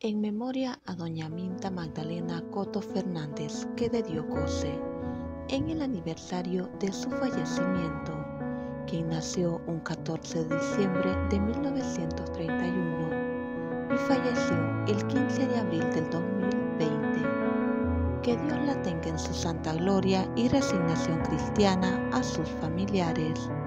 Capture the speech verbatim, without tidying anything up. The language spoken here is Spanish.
En memoria a doña Minta Magdalena Coto Fernández, que de Dios goce, en el aniversario de su fallecimiento, quien nació un catorce de diciembre de mil novecientos treinta y uno y falleció el quince de abril del dos mil veinte. Que Dios la tenga en su santa gloria y resignación cristiana a sus familiares.